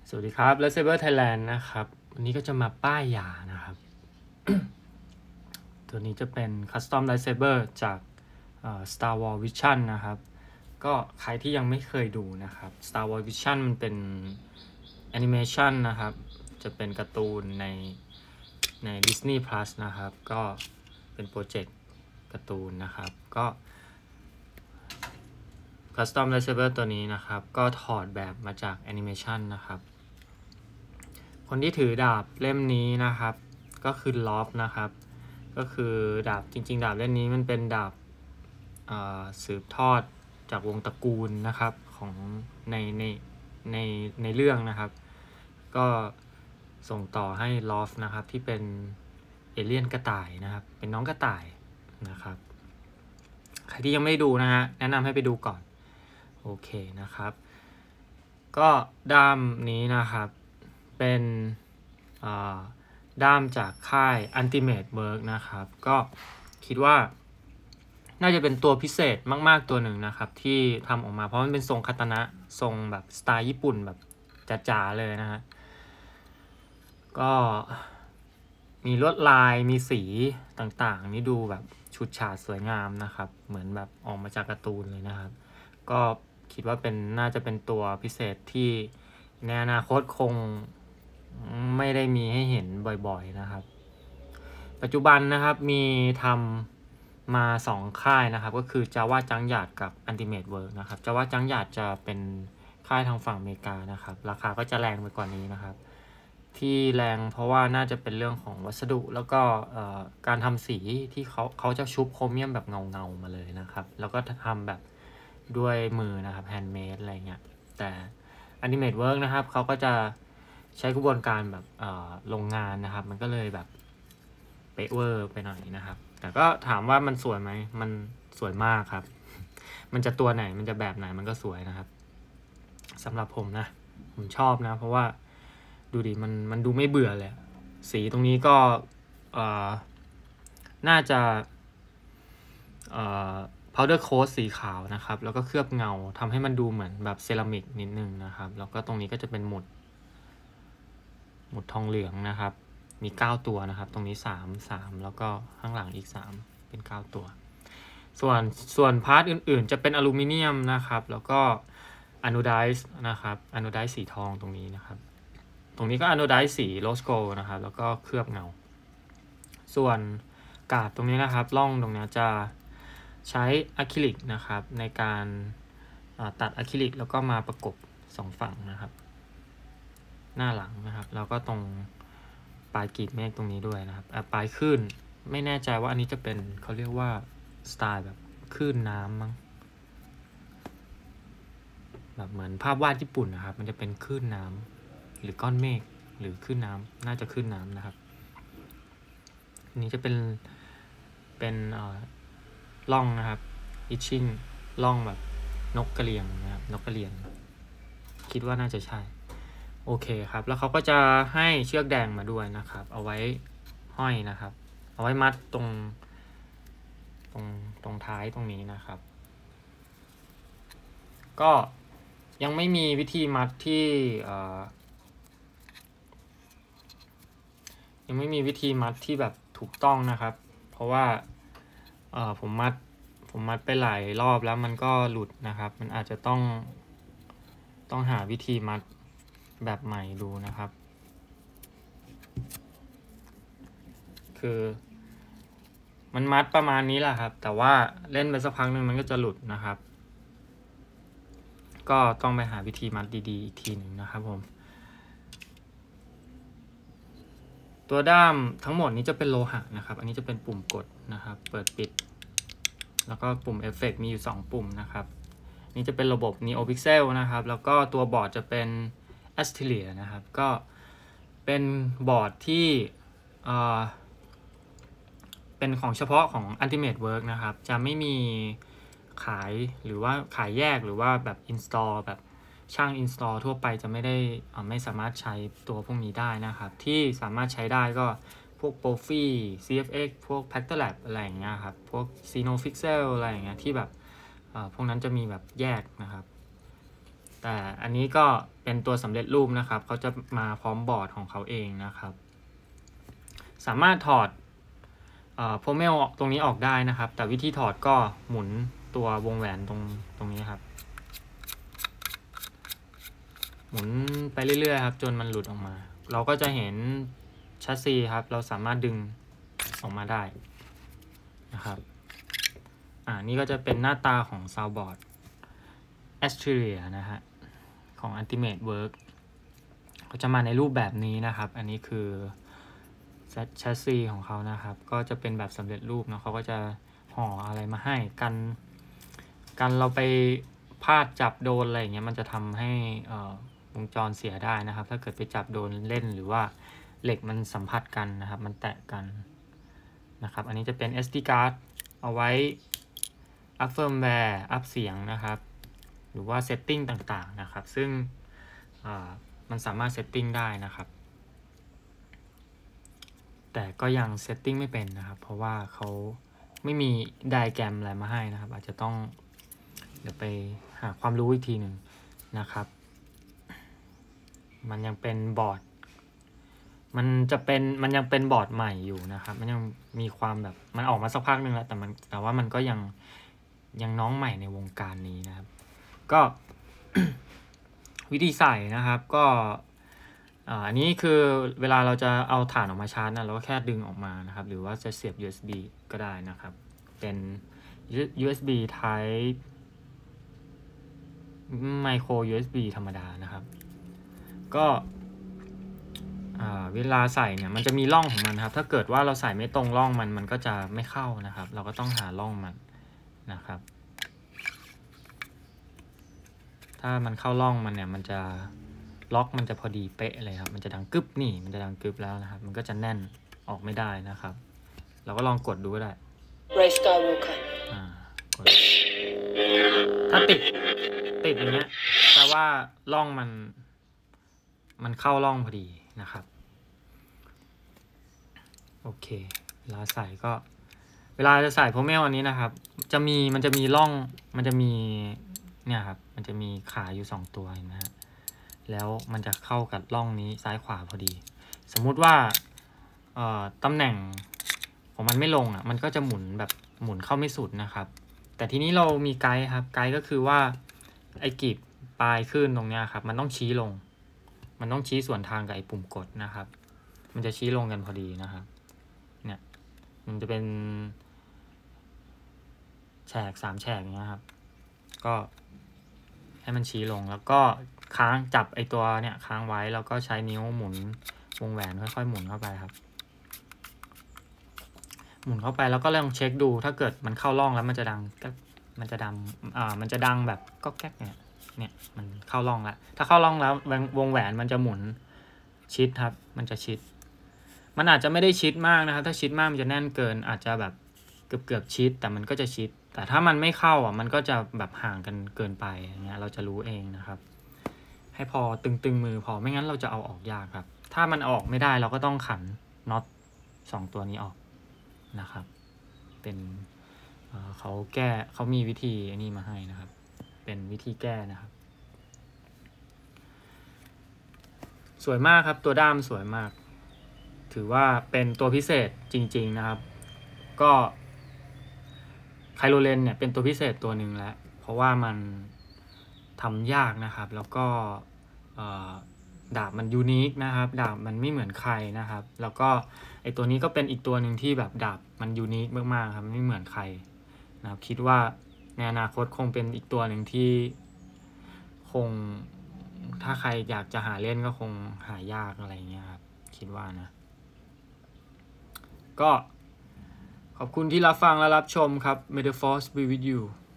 สวัสดีครับ Lightsaber Thailand นะครับวันนี้ก็จะมาป้ายยานะครับ ตัวนี้จะเป็น Custom Lightsaber จาก Star Wars Vision นะครับก็ใครที่ยังไม่เคยดูนะครับ Star Wars Vision มันเป็นแอนิเมชันนะครับจะเป็นการ์ตูนใน Disney Plus นะครับก็เป็นโปรเจกต์การ์ตูนนะครับก็ Custom Lightsaber ตัวนี้นะครับก็ถอดแบบมาจากแอนิเมชันนะครับคนที่ถือดาบเล่มนี้นะครับก็คือลอฟนะครับก็คือดาบจริงๆดาบเล่มนี้มันเป็นดาบสืบทอดจากวงตระกูลนะครับของในเรื่องนะครับก็ส่งต่อให้ลอฟนะครับที่เป็นเอเลี่ยนกระต่ายนะครับเป็นน้องกระต่ายนะครับใครที่ยังไม่ดูนะฮะแนะนำให้ไปดูก่อนโอเคนะครับก็ด้ามนี้นะครับเป็นด้ามจากค่าย Ultimate Work นะครับก็คิดว่าน่าจะเป็นตัวพิเศษมากๆตัวหนึ่งนะครับที่ทำออกมาเพราะมันเป็นทรงคาตานะทรงแบบสไตล์ญี่ปุ่นแบบจ๋าๆเลยนะฮะก็มีลวดลายมีสีต่างๆนี่ดูแบบฉูดฉาดสวยงามนะครับเหมือนแบบออกมาจากการ์ตูนเลยนะครับก็คิดว่าน่าจะเป็นตัวพิเศษที่ในอนาคตคงไม่ได้มีให้เห็นบ่อยๆนะครับปัจจุบันนะครับมีทำมา2ค่ายนะครับก็คือ Java Junkyard กับ Ultimate Work นะครับ Java Junkyard จะเป็นค่ายทางฝั่งอเมริกานะครับราคาก็จะแรงไปกว่านี้นะครับที่แรงเพราะว่าน่าจะเป็นเรื่องของวัสดุแล้วก็การทำสีที่เขาจะชุบโครเมียมแบบเงามาเลยนะครับแล้วก็ทำแบบด้วยมือนะครับแฮนด์เมดอะไรเงี้ยแต่ Ultimate Work นะครับเขาก็จะใช้กระบวนการแบบโรงงานนะครับมันก็เลยแบบเป๊ะเวอร์ไปหน่อยนะครับแต่ก็ถามว่ามันสวยไหมมันสวยมากครับมันจะตัวไหนมันจะแบบไหนมันก็สวยนะครับสำหรับผมนะผมชอบนะเพราะว่าดูดิมันดูไม่เบื่อเลยสีตรงนี้ก็น่าจะpowder coat สีขาวนะครับแล้วก็เคลือบเงาทำให้มันดูเหมือนแบบเซรามิกนิดนึงนะครับแล้วก็ตรงนี้ก็จะเป็นหมุดทองเหลืองนะครับมี9ตัวนะครับตรงนี้3แล้วก็ข้างหลังอีก3เป็น9ตัวส่วนพาร์ทอื่นๆจะเป็นอลูมิเนียมนะครับแล้วก็อะนูไดซ์นะครับอะนูไดซ์สีทองตรงนี้นะครับตรงนี้ก็อะนูไดซ์สีโรสโกลด์นะครับแล้วก็เคลือบเงาส่วนกาดตรงนี้นะครับร่องตรงนี้จะใช้อะคริลิกนะครับในการตัดอะคริลิกแล้วก็มาประกบ2ฝั่งนะครับหน้าหลังนะครับแล้วก็ตรงปลายกลีบเมฆตรงนี้ด้วยนะครับปลายคลื่นไม่แน่ใจว่าอันนี้จะเป็นเขาเรียกว่าสไตล์แบบคลื่นน้ำมั้งแบบเหมือนภาพวาดญี่ปุ่นนะครับมันจะเป็นคลื่นน้ำหรือก้อนเมฆหรือคลื่นน้ำน่าจะคลื่นน้ำนะครับอันนี้จะเป็นร่องนะครับitchingร่องแบบนกกระเรียงนะครับนกกระเรียนคิดว่าน่าจะใช่โอเคครับแล้วเขาก็จะให้เชือกแดงมาด้วยนะครับเอาไว้ห้อยนะครับเอาไว้มัดตรงท้ายตรงนี้นะครับก็ยังไม่มีวิธีมัดที่ยังไม่มีวิธีมัดที่แบบถูกต้องนะครับเพราะว่าผมมัดไปหลายรอบแล้วมันก็หลุดนะครับมันอาจจะต้องหาวิธีมัดแบบใหม่ดูนะครับคือมันมัดประมาณนี้แหละครับแต่ว่าเล่นไปสักพักหนึ่งมันก็จะหลุดนะครับก็ต้องไปหาวิธีมัดดีๆอีกทีหนึ่งนะครับผมตัวด้ามทั้งหมดนี้จะเป็นโลหะนะครับอันนี้จะเป็นปุ่มกดนะครับเปิดปิดแล้วก็ปุ่มเอฟเฟกต์มีอยู่2ปุ่มนะครับนี่จะเป็นระบบ Neo Pixel นะครับแล้วก็ตัวบอร์ดจะเป็น Asteria นะครับก็เป็นบอร์ดที่เป็นของเฉพาะของ Ultimate Work นะครับจะไม่มีขายหรือว่าขายแยกหรือว่าแบบ install แบบช่าง install ทั่วไปจะไม่สามารถใช้ตัวพวกนี้ได้นะครับที่สามารถใช้ได้ก็พวก Profi CFX พวก Pactalab อะไรอย่างเงี้ยครับพวก Sinopixel อะไรอย่างเงี้ยที่แบบพวกนั้นจะมีแบบแยกนะครับแต่อันนี้ก็เป็นตัวสำเร็จรูปนะครับเขาจะมาพร้อมบอร์ดของเขาเองนะครับสามารถถอดโพเมลตรงนี้ออกได้นะครับแต่วิธีถอดก็หมุนตัววงแหวนตรงนี้ครับหมุนไปเรื่อยๆครับจนมันหลุดออกมาเราก็จะเห็นชัสซีครับเราสามารถดึงออกมาได้นะครับนี่ก็จะเป็นหน้าตาของซาวบอร์ด Astrea นะฮะของ Ultimate Work ก็จะมาในรูปแบบนี้นะครับอันนี้คือชัสซีของเขานะครับก็จะเป็นแบบสำเร็จรูปเนาะเขาก็จะห่ออะไรมาให้กันเราไปพลาดจับโดนอะไรอย่างเงี้ยมันจะทำให้วงจรเสียได้นะครับถ้าเกิดไปจับโดนเล่นหรือว่าเหล็กมันสัมผัสกันนะครับมันแตะกันนะครับอันนี้จะเป็น SD card เอาไว้อัพเฟิร์มแวร์อัพเสียงนะครับหรือว่าเซตติ้งต่างๆนะครับซึ่งมันสามารถเซตติ้งได้นะครับแต่ก็ยังเซตติ้งไม่เป็นนะครับเพราะว่าเขาไม่มีไดอะแกรมอะไรมาให้นะครับอาจจะต้องเดี๋ยวไปหาความรู้อีกทีหนึ่งนะครับมันยังเป็นบอร์ดมันยังเป็นบอร์ดใหม่อยู่นะครับมันยังมีความแบบมันออกมาสักพักหนึ่งแล้วแต่ว่ามันก็ยังน้องใหม่ในวงการนี้นะครับก็ วิธีใส่นะครับก็อันนี้คือเวลาเราจะเอาถ่านออกมาชาร์จนะเราก็แค่ดึงออกมานะครับหรือว่าจะเสียบ USB ก็ได้นะครับเป็น USB Type Micro USB ธรรมดานะครับก็เวลาใส่เนี่ยมันจะมีร่องของมันครับถ้าเกิดว่าเราใส่ไม่ตรงร่องมันก็จะไม่เข้านะครับเราก็ต้องหาร่องมันนะครับถ้ามันเข้าร่องมันเนี่ยมันจะล็อกมันจะพอดีเป๊ะเลยครับมันจะดังกึบนี่มันจะดังกึบแล้วนะครับมันก็จะแน่นออกไม่ได้นะครับเราก็ลองกดดูก็ได้ Ray Skywalker กดถ้าติดอย่างเงี้ยแปลว่าร่องมันเข้าร่องพอดีนะครับโอเคเวลาใส่ก็เวลาจะใส่โพเมลอันนี้นะครับมันจะมีร่องมันจะมีเนี่ยครับมันจะมีขาอยู่2ตัวเห็นไหมฮะแล้วมันจะเข้ากับร่องนี้ซ้ายขวาพอดีสมมุติว่าตำแหน่งของมันไม่ลงมันก็จะหมุนแบบหมุนเข้าไม่สุดนะครับแต่ทีนี้เรามีไกด์ครับไกด์ก็คือว่าไอ้กีบปลายขึ้นตรงเนี้ยครับมันต้องชี้ลงมันต้องชี้ส่วนทางกับไอ้ปุ่มกดนะครับมันจะชี้ลงกันพอดีนะครับเนี่ยมันจะเป็นแฉก3แฉกอย่างเงี้ยครับก็ให้มันชี้ลงแล้วก็ค้างจับไอ้ตัวเนี่ยค้างไว้แล้วก็ใช้นิ้วหมุนวงแหวนค่อยๆหมุนเข้าไปครับหมุนเข้าไปแล้วก็ลองเช็คดูถ้าเกิดมันเข้าร่องแล้วมันจะดังแบบก็แก๊กเนี่ยมันเข้าร่องแล้วถ้าเข้าร่องแล้ววงแหวนมันจะหมุนชิดครับมันจะชิดมันอาจจะไม่ได้ชิดมากนะครับถ้าชิดมากมันจะแน่นเกินอาจจะแบบเกือบชิดแต่มันก็จะชิดแต่ถ้ามันไม่เข้ามันก็จะแบบห่างกันเกินไปอย่างเงี้ยเราจะรู้เองนะครับให้พอตึงมือพอไม่งั้นเราจะเอาออกยากครับถ้ามันออกไม่ได้เราก็ต้องขันน็อต2ตัวนี้ออกนะครับเป็นเขามีวิธีนี่มาให้นะครับเป็นวิธีแก้นะครับสวยมากครับตัวด้ามสวยมากถือว่าเป็นตัวพิเศษจริงๆนะครับก็ไคโลเลนเนี่ยเป็นตัวพิเศษตัวหนึ่งแล้วเพราะว่ามันทำยากนะครับแล้วก็ดาบมันยูนิคนะครับดาบมันไม่เหมือนใครนะครับแล้วก็ไอตัวนี้ก็เป็นอีกตัวหนึ่งที่แบบดาบมันยูนิคมากๆครับไม่เหมือนใครนะครับคิดว่าในอนาคตคงเป็นอีกตัวหนึ่งที่คงถ้าใครอยากจะหาเล่นก็คงหายากอะไรเงี้ยครับคิดว่านะก็ขอบคุณที่รับฟังและรับชมครับ May the Force be with you